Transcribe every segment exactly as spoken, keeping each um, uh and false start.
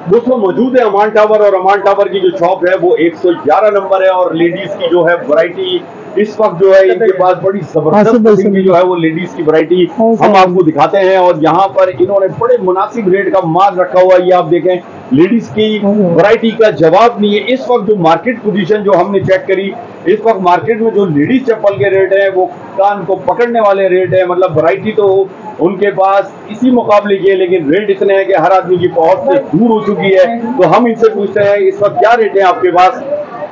दोस्तों मौजूद है अमान टावर, और अमान टावर की जो शॉप है वो एक सौ ग्यारह नंबर है। और लेडीज की जो है वैरायटी इस वक्त जो है इनके पास बड़ी जबरदस्त किस्म की जो है वो लेडीज की वैरायटी हम आपको दिखाते हैं। और यहाँ पर इन्होंने बड़े मुनासिब रेट का माल रखा हुआ है। ये आप देखें, लेडीज की वैरायटी का जवाब नहीं है। इस वक्त जो मार्केट पोजीशन जो हमने चेक करी, इस वक्त मार्केट में जो लेडीज चप्पल के रेट है वो कान को पकड़ने वाले रेट है। मतलब वैरायटी तो उनके पास इसी मुकाबले की है, लेकिन रेट इतने हैं कि हर आदमी की पहुंच से दूर हो चुकी है। तो हम इनसे पूछते हैं इस वक्त क्या रेट है आपके पास?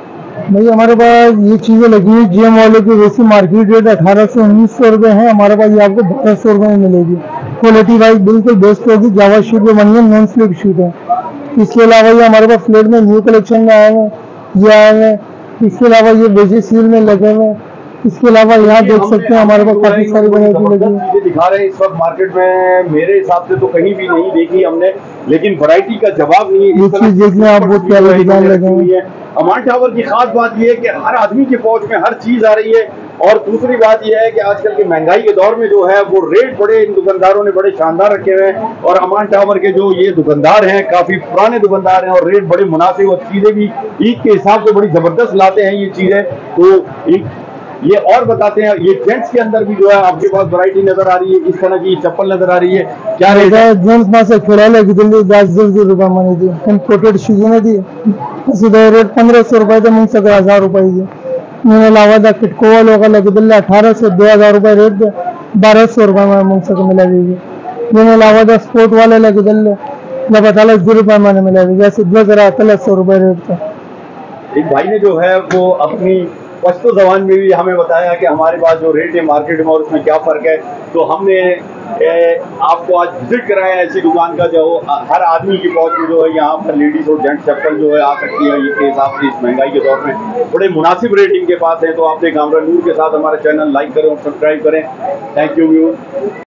भाई हमारे पास ये चीजें लगी हुई जीएम वाले की, वैसे मार्केट रेट अठारह से उन्नीस सौ रुपए है, हमारे पास ये आपको बारह सौ रुपए में मिलेगी। क्वालिटी वाइज बिल्कुल बेस्ट होगी, जावा शूट में बनी है, नॉन स्लिप शूट है। इसके अलावा ये हमारे पास फ्लेट में न्यू कलेक्शन में आए हैं, ये आए हैं। इसके अलावा ये बेजी सील में लगे हुए हैं। इसके अलावा यहाँ देख सकते हैं हमारे पास काफी सारी वैरायटी लगी है। चीजें दिखा रहे हैं इस वक्त मार्केट में, मेरे हिसाब से तो कहीं भी नहीं देखी हमने, लेकिन वैरायटी का जवाब नहीं है। ये चीज देखने आप बहुत प्यारे डिजाइन लगे हुए हैं। अमान टावर की खास बात यह है कि हर आदमी की पहुंच में हर चीज आ रही है। और दूसरी बात यह है कि आजकल के महंगाई के दौर में जो है वो रेट बड़े इन दुकानदारों ने बड़े शानदार रखे हुए हैं। और अमान टावर के जो ये दुकानदार हैं काफी पुराने दुकानदार हैं, और रेट बड़े मुनासिब और चीजें भी ईद के हिसाब से बड़ी जबरदस्त लाते हैं ये चीजें। तो ये और बताते हैं, ये जेंट्स के अंदर भी जो है आपके पास वैरायटी नजर आ रही है, इस तरह की चप्पल नजर आ रही है, क्या रेट है? जेंट्स में से खेला गिल्ली दस दस रुपये मनी थी, इम्पोर्टेड चीजें नहीं थी। सीधे रेट पंद्रह सौ रुपए थे, मुझसे हजार रुपए थी। मैंने अलावा था किटकोवा लोग लगी दिल्ली अठारह से दो हजार रुपए रेट थे, बारह सौ रुपए में मुझसे मिलेगी। मैंने अलावा था स्पोर्ट वाले लगे दिल्ली जब अठारह सौ रुपए मैंने मिलेगी, जैसे दो हजार अठारह सौ रुपए रेट था। एक भाई ने जो है वो अपनी पश्तो जबान में भी हमें बताया कि हमारे पास जो रेट है मार्केट में और उसमें क्या फर्क है। तो हमने ए, आपको आज विजिट कराया है ऐसी दुकान का जो हर आदमी की पहुंच में जो है यहाँ पर लेडीज और जेंट्स चप्पल जो है आ सकती है इसके हिसाब से। इस महंगाई के दौर में बड़े मुनासिब रेट इनके पास है। तो आपने कामरा नूर के साथ हमारा चैनल लाइक करें और सब्सक्राइब करें। Thank you viewers.